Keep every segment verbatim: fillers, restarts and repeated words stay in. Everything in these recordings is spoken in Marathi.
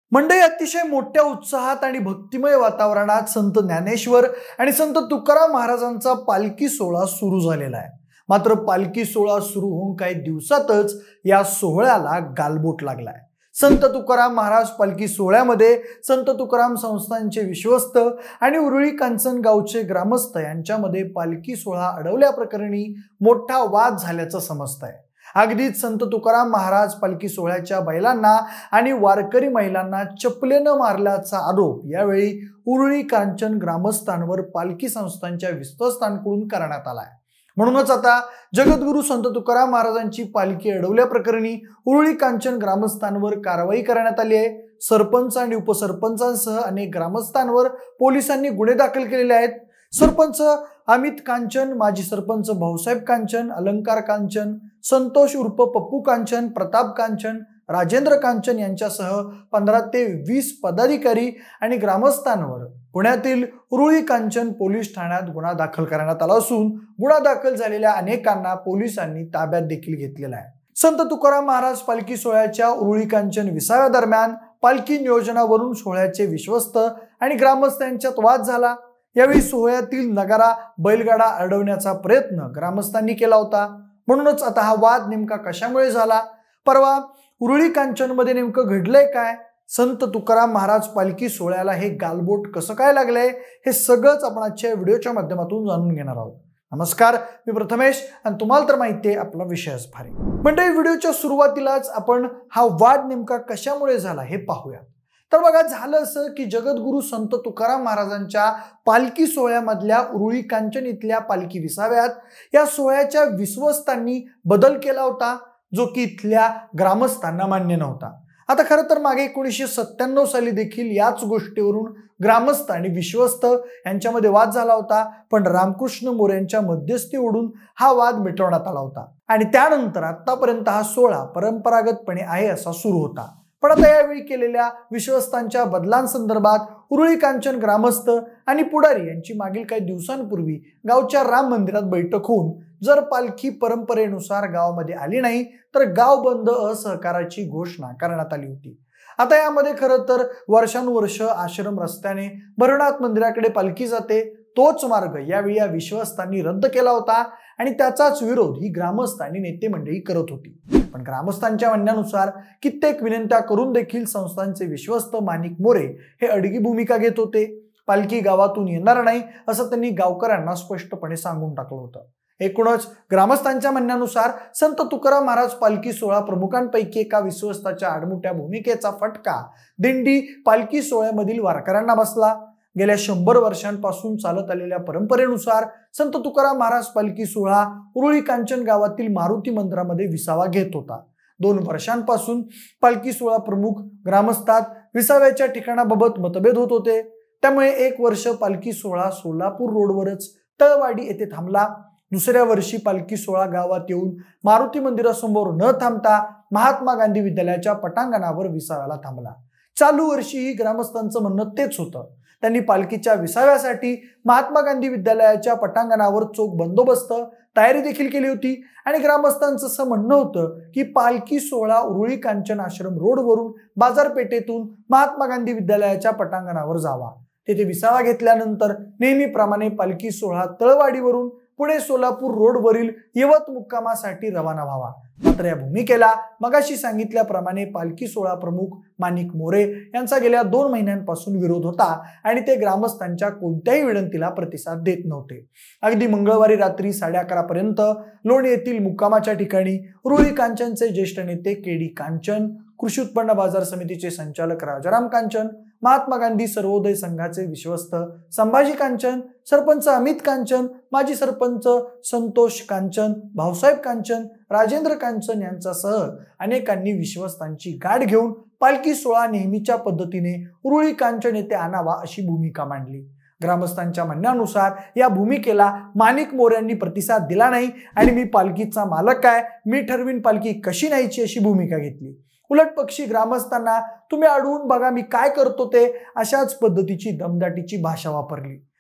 मंडळी, अतिशय मोठ्या उत्साहात आणि भक्तिमय वातावरणात संत ज्ञानेश्वर आणि संत तुकाराम महाराजांचा पालखी सोहळा सुरू झालेला आहे। मात्र पालखी सोहळा सुरू होऊन काही दिवसातच या सोहळ्याला गालबोट लागलाय। संत तुकाराम महाराज पालखी सोहळ्यामध्ये संत तुकाराम संस्थानचे विश्वस्त आणि उरुळी कांचन गावचे ग्रामस्थ यांच्यामध्ये पालखी सोहळा अडवल्याप्रकरणी मोठा वाद झाल्याचं समजतंय। अगदीच संत तुकाराम महाराज पालखी सोहळ्याच्या बैलांना आणि वारकरी महिलांना चपलेनं मारल्याचा आरोप यावेळी उरुळी कांचन ग्रामस्थांवर पालखी संस्थांच्या विश्वस्तांकडून करण्यात आलाय। म्हणूनच आता जगद्गुरु संत तुकाराम महाराजांची पालखी अडवल्याप्रकरणी उरुळी कांचन ग्रामस्थांवर कारवाई करण्यात आली आहे। सरपंच आणि उपसरपंचांसह अनेक ग्रामस्थांवर पोलिसांनी गुन्हे दाखल केलेले आहेत। सरपंच अमित कांचन, माजी सरपंच भाऊसाहेब कांचन, अलंकार कांचन, संतोष उर्फ पप्पू कांचन, प्रताप कांचन, राजेंद्र कांचन यांच्यासह पंधरा ते वीस पदाधिकारी आणि ग्रामस्थांवर पुण्यातील उरुळी कांचन पोलीस ठाण्यात गुन्हा दाखल करण्यात आला असून गुन्हा दाखल झालेल्या अनेकांना पोलिसांनी ताब्यात देखील घेतलेला आहे। संत तुकाराम महाराज पालखी सोहळ्याच्या उरुळी कांचन विसाव्या दरम्यान पालखी नियोजनावरून सोहळ्याचे विश्वस्त आणि ग्रामस्थ यांच्यात वाद झाला। यावेळी सोहळ्यातील नगारा बैलगाडा अडवण्याचा प्रयत्न ग्रामस्थांनी केला होता। म्हणूनच आता हा वाद नेमका कशामुळे झाला, परवा उरुळी कांचन मध्ये नेमकं घडलंय काय, संत तुकाराम महाराज पालखी सोहळ्याला हे गालबोट कसं काय लागलंय, हे सगळंच आपण आजच्या व्हिडिओच्या माध्यमातून जाणून घेणार आहोत। नमस्कार, मी प्रथमेश आणि तुम्हाला तर माहिती आहे आपला विषयच भारी। म्हणजे व्हिडिओच्या सुरुवातीलाच आपण हा वाद नेमका कशामुळे झाला हे पाहूया। तर बघा, झालं असं की जगद्गुरु संत तुकाराम महाराजांच्या पालखी सोहळ्यामधल्या उरुळी कांचन इथल्या पालखी विसाव्यात या सोहळ्याच्या विश्वस्तांनी बदल केला होता, जो की इथल्या ग्रामस्थांना मान्य नव्हता। आता खरं तर मागे एकोणीसशे सत्त्याण्णव साली देखील याच गोष्टीवरून ग्रामस्थ आणि विश्वस्त यांच्यामध्ये वाद झाला होता, पण रामकृष्ण मोरे यांच्या मध्यस्थीवरून हा वाद मिटवण्यात आला होता आणि त्यानंतर आतापर्यंत हा सोहळा परंपरागतपणे आहे असा सुरू होता। पण आता यावेळी केलेल्या विश्वस्तांच्या बदलांसंदर्भात उरुळी कांचन ग्रामस्थ आणि पुढारी यांची मागील काही दिवसांपूर्वी गावच्या राम मंदिरात बैठक होऊन जर पालखी परंपरेनुसार गावामध्ये आली नाही तर गाव बंद असहकाराची घोषणा करण्यात आली होती। आता यामध्ये खरं तर वर्षानुवर्ष आश्रम रस्त्याने भरनाथ मंदिराकडे पालखी जाते, तोच मार्ग यावेळी या विश्वस्तांनी रद्द केला होता आणि त्याचाच विरोध ही ग्रामस्थ आणि नेते मंडळी करत होती। पण ग्रामस्थांच्या म्हणण्यानुसार कित्येक विनंत्या करून देखील संस्थांचे विश्वस्त माणिक मोरे हे अडगी भूमिका घेत होते। पालखी गावातून येणार नाही असं त्यांनी गावकऱ्यांना स्पष्टपणे सांगून टाकलं होतं। एकूणच ग्रामस्थांच्या म्हणण्यानुसार संत तुकाराम महाराज पालखी सोहळा प्रमुखांपैकी एका विश्वस्ताच्या आडमुठ्या भूमिकेचा फटका दिंडी पालखी सोहळ्यामधील वारकऱ्यांना बसला। गेल्या शंभर वर्षांपासून चालत आलेल्या परंपरेनुसार संत तुकाराम महाराज पालखी सोहळा उरुळी कांचन गावातील मारुती मंदिरामध्ये विसावा घेत होता। दोन वर्षांपासून पालखी सोहळा प्रमुख ग्रामस्थात विसाव्याच्या ठिकाणाबाबत मतभेद होत होते। त्यामुळे एक वर्ष पालखी सोहळा सोलापूर रोडवरच तळवाडी येथे थांबला। दुसऱ्या वर्षी पालखी सोहळा गावात येऊन मारुती मंदिरासमोर न थांबता महात्मा गांधी विद्यालयाच्या पटांगणावर विसाव्याला थांबला। चालू वर्षीही ग्रामस्थांचं म्हणणं तेच होतं। त्यांनी पालखीच्या विसाव्यासाठी महात्मा गांधी विद्यालयाच्या पटांगणावर चोख बंदोबस्त तयारी देखील केली होती आणि ग्रामस्थांचं असं म्हणणं होतं की पालखी सोहळा उरुळी कांचन आश्रम रोडवरून बाजारपेठेतून महात्मा गांधी विद्यालयाच्या पटांगणावर जावा। तेथे विसावा घेतल्यानंतर नेहमीप्रमाणे पालखी सोहळा तळवाडीवरून पुणे सोलापूर रोडवरील यवत मुक्कामासाठी रवाना व्हावा। मात्र या भूमिकेला मगाशी सांगितल्याप्रमाणे पालखी सोहळा प्रमुख माणिक मोरे यांचा गेल्या दोन महिन्यांपासून विरोध होता आणि ते ग्रामस्थांच्या कोणत्याही विनंतीला प्रतिसाद देत नव्हते। अगदी मंगळवारी रात्री साडे अकरा पर्यंत लोणी येथील मुक्कामाच्या ठिकाणी उरुळी कांचनचे ज्येष्ठ नेते के डी कांचन, कृषी उत्पन्न बाजार समितीचे संचालक राजाराम कांचन, महात्मा गांधी सर्वोदय संघाचे विश्वस्त संभाजी कांचन, सरपंच अमित कांचन, माजी सरपंच संतोष कांचन, भाऊसाहेब कांचन, राजेंद्र कांचन यांच्यासह अनेकांनी विश्वस्तांची गाठ घेऊन पालखी सोहळा नेहमीच्या पद्धतीने उरुळी कांचन येथे आणावा अशी भूमिका मांडली। ग्रामस्थांच्या म्हणण्यानुसार या भूमिकेला माणिक मोरे यांनी प्रतिसाद दिला नाही आणि मी पालखीचा मालक आहे, मी ठरवीन पालखी कशी न्यायची अशी भूमिका घेतली। उलट पक्षी ग्रामस्थांना तुम्ही अडवून बघा मी काय करतो ते अशाच पद्धतीची दमदाटीची भाषा वापरली।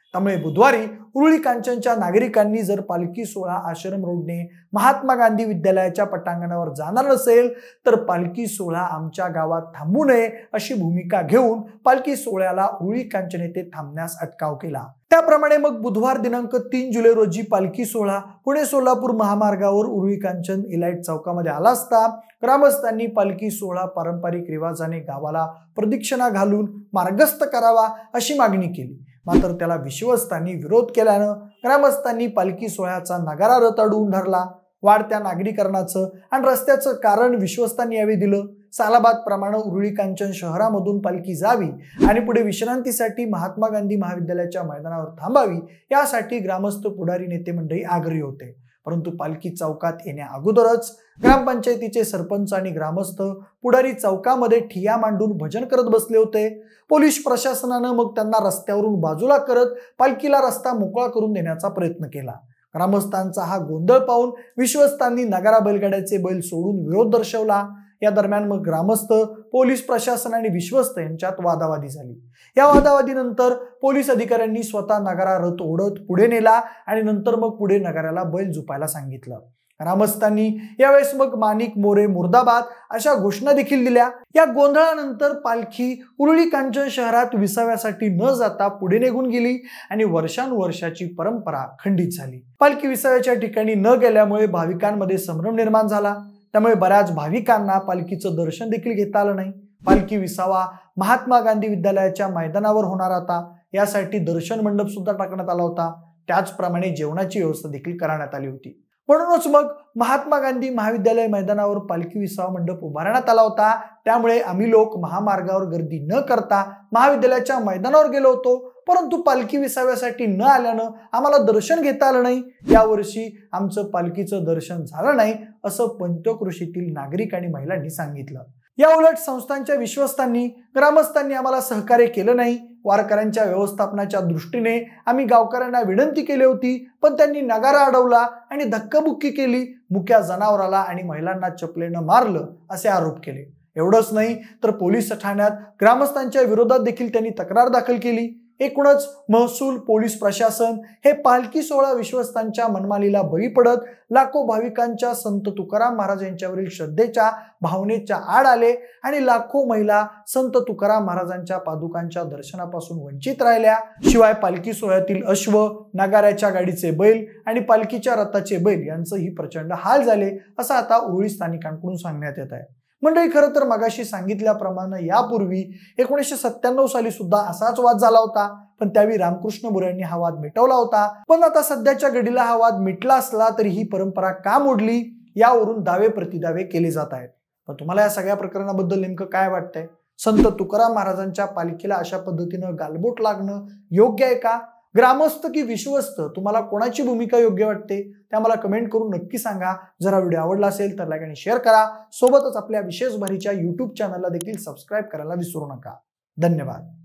त्यामुळे बुधवारी उरुळी कांचनच्या नागरिकांनी जर पालखी सोहळा आश्रम रोडने महात्मा गांधी विद्यालयाच्या पटांगणावर जाणार नसेल तर पालखी सोहळा आमच्या गावात थांबू नये अशी भूमिका घेऊन पालखी सोहळ्याला उरुळी कांचन येथे थांबण्यास अटकाव केला। त्याप्रमाणे मग बुधवार दिनांक तीन जुलै रोजी पालखी सोहळा पुणे सोलापूर महामार्गावर उरुळी कांचन इलाइट चौकामध्ये आला असता ग्रामस्थांनी पालखी सोहळा पारंपरिक रिवाजाने गावाला प्रदक्षिणा घालून मार्गस्थ करावा अशी मागणी केली। मात्र त्याला विश्वस्तांनी विरोध केल्यानं ग्रामस्थांनी पालखी सोहळ्याचा नगारा रथ अडवून धरला। वाढत्या नागरीकरणाचं आणि रस्त्याचं कारण विश्वस्तांनी यावेळी दिलं। सालाबाद प्रमाणे उरुळी कांचन शहरामधून पालखी जावी आणि पुढे विश्रांतीसाठी महात्मा गांधी महाविद्यालयाच्या मैदानावर थांबावी यासाठी ग्रामस्थ पुढारी नेते मंडळी आग्रही होते। परंतु पालखी चौकात येण्या अगोदरच ग्रामपंचायतीचे सरपंच आणि ग्रामस्थ पुढारी चौकामध्ये ठिया मांडून भजन करत बसले होते। पोलीस प्रशासनानं मग त्यांना रस्त्यावरून बाजूला करत पालखीला रस्ता मोकळा करून देण्याचा प्रयत्न केला। ग्रामस्थांचा हा गोंधळ पाहून विश्वस्तांनी नगारा बैलगाड्याचे बैल सोडून विरोध दर्शवला। या दरम्यान मग ग्रामस्थ, पोलीस प्रशासन आणि विश्वस्त यांच्यात वादावादी झाली। या वादावादीनंतर पोलीस अधिकाऱ्यांनी स्वतः नगारा रथ ओढत पुढे नेला आणि नंतर मग पुढे नगाराला बैल झुपायला सांगितलं। ग्रामस्थांनी यावेळेस मग माणिक मोरे मुर्दाबाद अशा घोषणा देखील दिल्या। या गोंधळानंतर पालखी उरुळी कांचन शहरात विसाव्यासाठी न जाता पुढे निघून गेली आणि वर्षानुवर्षाची परंपरा खंडित झाली। पालखी विसाव्याच्या ठिकाणी न गेल्यामुळे भाविकांमध्ये संभ्रम निर्माण झाला। त्यामुळे बऱ्याच भाविकांना पालखीचं दर्शन देखील घेता आलं नाही। पालखी विसावा महात्मा गांधी विद्यालयाच्या मैदानावर होणार होता, यासाठी दर्शन मंडप सुद्धा टाकण्यात आला होता। त्याचप्रमाणे जेवणाची व्यवस्था देखील करण्यात आली होती। म्हणूनच मग महात्मा गांधी महाविद्यालय मैदानावर पालखी विसावा मंडप उभारण्यात आला होता। त्यामुळे आम्ही लोक महामार्गावर गर्दी न करता महाविद्यालयाच्या मैदानावर गेलो होतो, परंतु पालखी विसाव्यासाठी न आल्यानं आम्हाला दर्शन घेता आलं नाही। यावर्षी आमचं पालखीचं दर्शन झालं नाही असं पंचक्रोशीतील नागरिक आणि महिलांनी सांगितलं। या उलट संस्थांच्या विश्वस्तांनी ग्रामस्थांनी आम्हाला सहकार्य केलं नाही। वारकऱ्यांच्या व्यवस्थापनाच्या दृष्टीने आम्ही गावकऱ्यांना विनंती केली होती, पण त्यांनी नगारा अडवला आणि धक्काबुक्की केली, मुक्या जनावराला आणि महिलांना चपलेनं मारलं असे आरोप केले। एवढंच नाही तर पोलीस ठाण्यात ग्रामस्थांच्या विरोधात देखील त्यांनी तक्रार दाखल केली। एकूणच महसूल, पोलीस प्रशासन हे पालखी सोहळा विश्वस्तांच्या मनमानीला बळी पडत लाखो भाविकांच्या संत तुकाराम महाराज यांच्यावरील श्रद्धेच्या भावनेच्या आड आले आणि लाखो महिला संत तुकाराम महाराजांच्या पादुकांच्या दर्शनापासून वंचित राहिल्या। शिवाय पालखी सोहळ्यातील अश्व, नगाऱ्याच्या गाडीचे बैल आणि पालखीच्या रथाचे बैल यांचेही प्रचंड हाल झाले असं आता उरुळी स्थानिकांकडून सांगण्यात येत आहे। मंडळी, खरं तर मगाशी सांगितल्याप्रमाणे यापूर्वी एकोणीसशे सत्त्याण्णव साली सुद्धा असाच वाद झाला होता, पण त्यावेळी रामकृष्ण मोरे यांनी हा वाद मिटवला होता। पण आता सध्याच्या घडीला हा वाद मिटला असला तरी ही परंपरा का मोडली यावरून दावे प्रतिदावे केले जात आहेत। पण तुम्हाला या सगळ्या प्रकरणाबद्दल नेमकं काय वाटतंय? संत तुकाराम महाराजांच्या पालखीला अशा पद्धतीनं गालबोट लागणं योग्य आहे का? ग्रामस्थ की विश्वस्त, तुम्हाला कोणाची भूमिका योग्य वाटते ते आम्हाला कमेंट करून नक्की सांगा। जर हा व्हिडिओ आवडला असेल तर लाईक आणि शेअर करा। सोबतच आपल्या विशेष भारीच्या यूट्यूब चॅनलला देखील सबस्क्राईब करायला विसरू नका। धन्यवाद।